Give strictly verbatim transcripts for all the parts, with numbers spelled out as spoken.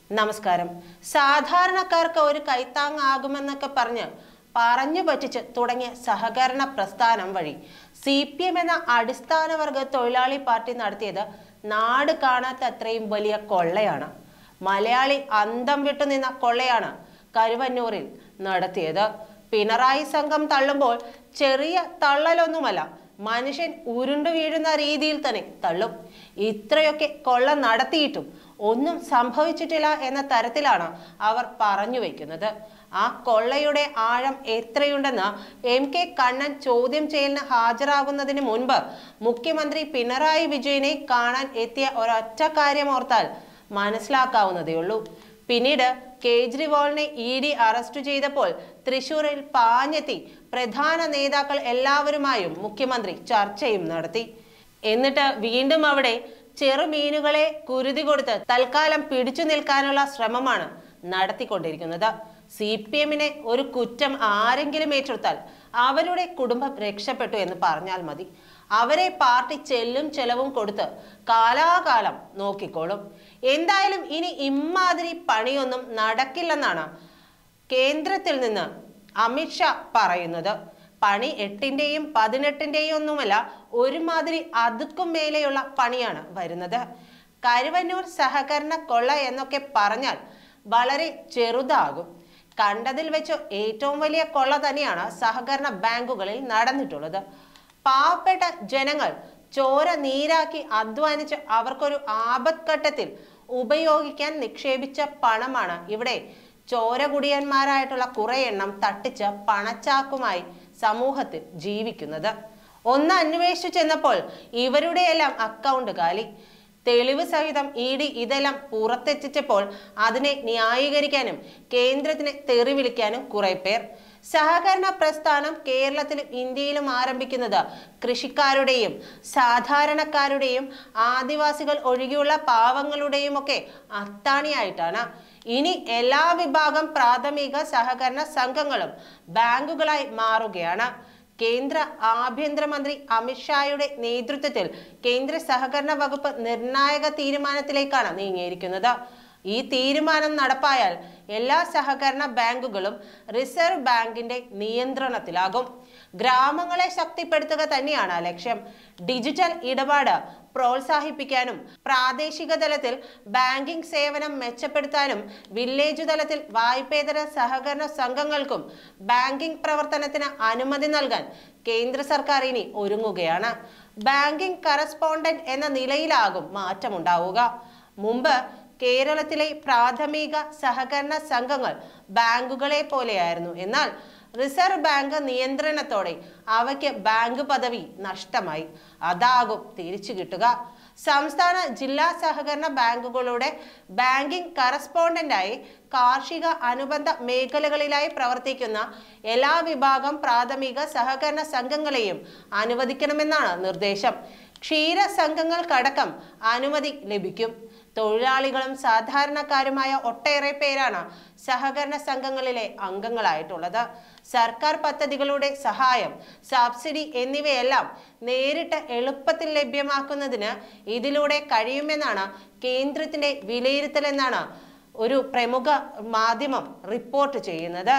നമസ്കാരം. സാധാരണക്കാർക്ക് ഒരു കൈത്താങ്ങാകുമെന്നൊക്കെ പറഞ്ഞ് പറഞ്ഞു പറ്റിച്ച് തുടങ്ങിയ സഹകരണ പ്രസ്ഥാനം വഴി സി പി എം എന്ന അടിസ്ഥാന വർഗ തൊഴിലാളി പാർട്ടി നടത്തിയത് നാട് കാണാത്ത അത്രയും വലിയ കൊള്ളയാണ്. മലയാളി അന്തം വിട്ടു നിന്ന കൊള്ളയാണ് കരുവന്നൂരിൽ നടത്തിയത്. പിണറായി സംഘം തള്ളുമ്പോൾ ചെറിയ തള്ളലൊന്നുമല്ല, മനുഷ്യൻ ഉരുണ്ടു വീഴുന്ന രീതിയിൽ തന്നെ തള്ളും. ഇത്രയൊക്കെ കൊള്ള നടത്തിയിട്ടും ഒന്നും സംഭവിച്ചിട്ടില്ല എന്ന തരത്തിലാണ് അവർ പറഞ്ഞു വയ്ക്കുന്നത്. ആ കൊള്ളയുടെ ആഴം എത്രയുണ്ടെന്ന് എം കെ കണ്ണൻ ചോദ്യം ചെയ്യലിന് ഹാജരാകുന്നതിന് മുൻപ് മുഖ്യമന്ത്രി പിണറായി വിജയനെ കാണാൻ എത്തിയ ഒരൊറ്റ കാര്യം ഓർത്താൽ മനസ്സിലാക്കാവുന്നതേയുള്ളൂ. പിന്നീട് കേജ്രിവാളിനെ ഇ ഡി അറസ്റ്റ് ചെയ്തപ്പോൾ തൃശൂരിൽ പാഞ്ഞെത്തി പ്രധാന നേതാക്കൾ എല്ലാവരുമായും മുഖ്യമന്ത്രി ചർച്ചയും നടത്തി. എന്നിട്ട് വീണ്ടും അവിടെ ചെറുമീനുകളെ കുരുതി കൊടുത്ത് തൽക്കാലം പിടിച്ചു നിൽക്കാനുള്ള ശ്രമമാണ് നടത്തിക്കൊണ്ടിരിക്കുന്നത്. സി പി എമ്മിനെ ഒരു കുറ്റം ആരെങ്കിലും ഏറ്റെടുത്താൽ അവരുടെ കുടുംബം രക്ഷപ്പെട്ടു എന്ന് പറഞ്ഞാൽ മതി. അവരെ പാർട്ടി ചെല്ലും ചെലവും കൊടുത്ത് കാലാകാലം നോക്കിക്കോളും. എന്തായാലും ഇനി ഇമ്മാതിരി പണിയൊന്നും നടക്കില്ലെന്നാണ് കേന്ദ്രത്തിൽ നിന്ന് അമിത്ഷാ പറയുന്നത്. പണി എട്ടിന്റെയും പതിനെട്ടിന്റെയും ഒന്നുമല്ല, ഒരുമാതിരി അതുക്കും മേലെയുള്ള പണിയാണ് വരുന്നത്. കരുവന്നൂർ സഹകരണ കൊള്ള എന്നൊക്കെ പറഞ്ഞാൽ വളരെ ചെറുതാകും. കണ്ടതിൽ വെച്ച് ഏറ്റവും വലിയ കൊള്ള തന്നെയാണ് സഹകരണ ബാങ്കുകളിൽ നടന്നിട്ടുള്ളത്. പാവപ്പെട്ട ജനങ്ങൾ ചോര നീരാക്കി അധ്വാനിച്ച് അവർക്കൊരു ആപത്ഘട്ടത്തിൽ ഉപയോഗിക്കാൻ നിക്ഷേപിച്ച പണമാണ് ഇവിടെ ചോര കുടിയന്മാരായിട്ടുള്ള കുറെ എണ്ണം തട്ടിച്ച പണച്ചാക്കുമായി സമൂഹത്തിൽ ജീവിക്കുന്നത്. ഒന്ന് അന്വേഷിച്ചു ചെന്നപ്പോൾ ഇവരുടെയെല്ലാം അക്കൗണ്ട് കാലി. തെളിവ് സഹിതം ഇ ഡി ഇതെല്ലാം പുറത്തെത്തിച്ചപ്പോൾ അതിനെ ന്യായീകരിക്കാനും കേന്ദ്രത്തിനെ തെറി വിളിക്കാനും കുറെ പേർ. സഹകരണ പ്രസ്ഥാനം കേരളത്തിലും ഇന്ത്യയിലും ആരംഭിക്കുന്നത് കൃഷിക്കാരുടെയും സാധാരണക്കാരുടെയും ആദിവാസികൾ ഒഴികെയുള്ള പാവങ്ങളുടെയും ഒക്കെ അത്താണിയായിട്ടാണ്. ഇനി എല്ലാ വിഭാഗം പ്രാഥമിക സഹകരണ സംഘങ്ങളും ബാങ്കുകളായി മാറുകയാണ്. കേന്ദ്ര ആഭ്യന്തരമന്ത്രി അമിത്ഷായുടെ നേതൃത്വത്തിൽ കേന്ദ്ര സഹകരണ വകുപ്പ് നിർണായക തീരുമാനത്തിലേക്കാണ് നീങ്ങിയിരിക്കുന്നത്. ഈ തീരുമാനം നടപ്പായാൽ എല്ലാ സഹകരണ ബാങ്കുകളും റിസർവ് ബാങ്കിന്റെ നിയന്ത്രണത്തിലാകും. ഗ്രാമങ്ങളെ ശക്തിപ്പെടുത്തുക തന്നെയാണ് ലക്ഷ്യം. ഡിജിറ്റൽ ഇടപാട് പ്രോത്സാഹിപ്പിക്കാനും പ്രാദേശിക തലത്തിൽ ബാങ്കിംഗ് സേവനം മെച്ചപ്പെടുത്താനും വില്ലേജ് തലത്തിൽ വായ്പേതര സഹകരണ സംഘങ്ങൾക്കും ബാങ്കിംഗ് പ്രവർത്തനത്തിന് അനുമതി നൽകാൻ കേന്ദ്ര സർക്കാർ ഇനി ഒരുങ്ങുകയാണ്. ബാങ്കിംഗ് കറസ്പോണ്ടന്റ് എന്ന നിലയിലാകും മാറ്റമുണ്ടാവുക. മുമ്പ് കേരളത്തിലെ പ്രാഥമിക സഹകരണ സംഘങ്ങൾ ബാങ്കുകളെ പോലെയായിരുന്നു. എന്നാൽ റിസർവ് ബാങ്ക് നിയന്ത്രണത്തോടെ അവയ്ക്ക് ബാങ്ക് പദവി നഷ്ടമായി. അതാകും തിരിച്ചു കിട്ടുക. സംസ്ഥാന ജില്ലാ സഹകരണ ബാങ്കുകളുടെ ബാങ്കിംഗ് കറസ്പോണ്ടന്റായി കാർഷിക അനുബന്ധ മേഖലകളിലായി പ്രവർത്തിക്കുന്ന എല്ലാ വിഭാഗം പ്രാഥമിക സഹകരണ സംഘങ്ങളെയും അനുവദിക്കണമെന്നാണ് നിർദ്ദേശം. ക്ഷീര സംഘങ്ങൾക്കടക്കം അനുമതി ലഭിക്കും. തൊഴിലാളികളും സാധാരണക്കാരുമായ ഒട്ടേറെ പേരാണ് സഹകരണ സംഘങ്ങളിലെ അംഗങ്ങളായിട്ടുള്ളത്. സർക്കാർ പദ്ധതികളുടെ സഹായം, സബ്സിഡി എന്നിവയെല്ലാം നേരിട്ട് എളുപ്പത്തിൽ ലഭ്യമാക്കുന്നതിന് ഇതിലൂടെ കഴിയുമെന്നാണ് കേന്ദ്രത്തിന്റെ വിലയിരുത്തലെന്നാണ് ഒരു പ്രമുഖ മാധ്യമം റിപ്പോർട്ട് ചെയ്യുന്നത്.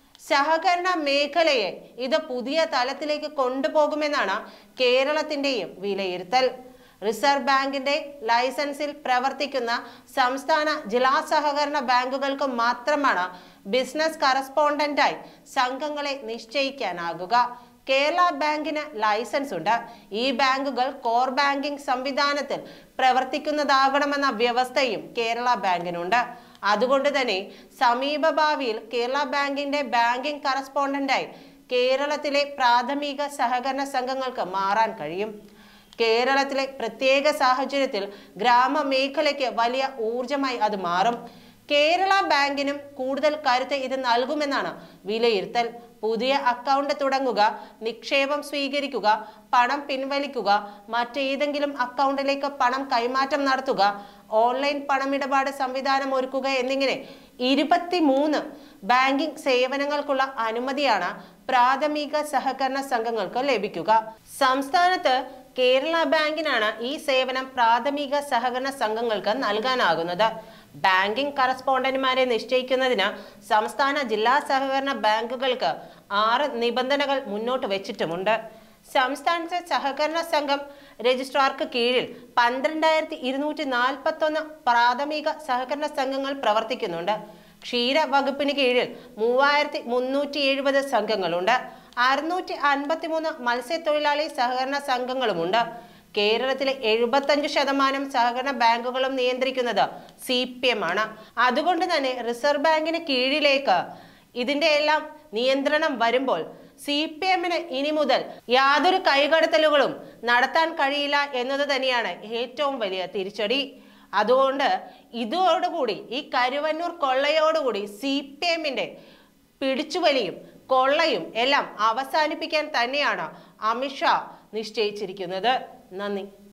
സഹകരണ മേഖലയെ ഇത് പുതിയ തലത്തിലേക്ക് കൊണ്ടുപോകുമെന്നാണ് കേരളത്തിന്റെയും വിലയിരുത്തൽ. റിസർവ് ബാങ്കിന്റെ ലൈസൻസിൽ പ്രവർത്തിക്കുന്ന സംസ്ഥാന ജില്ലാ സഹകരണ ബാങ്കുകൾക്ക് മാത്രമാണ് ബിസിനസ് കറസ്പോണ്ടന്റായി സംഘങ്ങളെ നിശ്ചയിക്കാനാകുക. കേരള ബാങ്കിന് ലൈസൻസ് ഉണ്ട്. ഈ ബാങ്കുകൾ കോർ ബാങ്കിംഗ് സംവിധാനത്തിൽ പ്രവർത്തിക്കുന്നതാകണമെന്ന വ്യവസ്ഥയും കേരള ബാങ്കിനുണ്ട്. അതുകൊണ്ട് തന്നെ സമീപ ഭാവിയിൽ കേരള ബാങ്കിന്റെ ബാങ്കിംഗ് കറസ്പോണ്ടന്റായി കേരളത്തിലെ പ്രാഥമിക സഹകരണ സംഘങ്ങൾക്ക് മാറാൻ കഴിയും. കേരളത്തിലെ പ്രത്യേക സാഹചര്യത്തിൽ ഗ്രാമമേഖലയ്ക്ക് വലിയ ഊർജമായി അത് മാറും. കേരള ബാങ്കിനും കൂടുതൽ കരുത്ത് ഇത് നൽകുമെന്നാണ് വിലയിരുത്തൽ. പുതിയ അക്കൗണ്ട് തുടങ്ങുക, നിക്ഷേപം സ്വീകരിക്കുക, പണം പിൻവലിക്കുക, മറ്റേതെങ്കിലും അക്കൗണ്ടിലേക്ക് പണം കൈമാറ്റം നടത്തുക, ഓൺലൈൻ പണമിടപാട് സംവിധാനം ഒരുക്കുക എന്നിങ്ങനെ ഇരുപത്തിമൂന്ന് ബാങ്കിംഗ് സേവനങ്ങൾക്കുള്ള അനുമതിയാണ് പ്രാഥമിക സഹകരണ സംഘങ്ങൾക്ക് ലഭിക്കുക. സംസ്ഥാനത്ത് കേരള ബാങ്കിനാണ് ഈ സേവനം പ്രാഥമിക സഹകരണ സംഘങ്ങൾക്ക് നൽകാനാകുന്നത്. ബാങ്കിംഗ് കറസ്പോണ്ടന്റുമാരെ നിശ്ചയിക്കുന്നതിന് സംസ്ഥാന ജില്ലാ സഹകരണ ബാങ്കുകൾക്ക് ആറ് നിബന്ധനകൾ മുന്നോട്ട് വെച്ചിട്ടുമുണ്ട്. സംസ്ഥാനത്തെ സഹകരണ സംഘം രജിസ്ട്രാർക്ക് കീഴിൽ പന്ത്രണ്ടായിരത്തി ഇരുന്നൂറ്റി നാൽപ്പത്തി ഒന്ന് പ്രാഥമിക സഹകരണ സംഘങ്ങൾ പ്രവർത്തിക്കുന്നുണ്ട്. ക്ഷീര വകുപ്പിന് കീഴിൽ മൂവായിരത്തി മുന്നൂറ്റി എഴുപത് സംഘങ്ങളുണ്ട്. അറുന്നൂറ്റി അൻപത്തി മൂന്ന് മത്സ്യത്തൊഴിലാളി സഹകരണ സംഘങ്ങളുമുണ്ട്. കേരളത്തിലെ എഴുപത്തഞ്ച് ശതമാനം സഹകരണ ബാങ്കുകളും നിയന്ത്രിക്കുന്നത് സി പി എം ആണ്. അതുകൊണ്ട് തന്നെ റിസർവ് ബാങ്കിന് കീഴിലേക്ക് ഇതിന്റെ എല്ലാം നിയന്ത്രണം വരുമ്പോൾ സി പി എമ്മിന് ഇനി മുതൽ യാതൊരു കൈകടത്തലുകളും നടത്താൻ കഴിയില്ല എന്നത് തന്നെയാണ് ഏറ്റവും വലിയ തിരിച്ചടി. അതുകൊണ്ട് ഇതോടുകൂടി ഈ കരുവന്നൂർ കൊള്ളയോടുകൂടി സി പി എമ്മിന്റെ പിടിച്ചുവലിയും കൊള്ളയും എല്ലാം അവസാനിപ്പിക്കാൻ തന്നെയാണ് അമിത്ഷാ നിശ്ചയിച്ചിരിക്കുന്നത്. നന്ദി.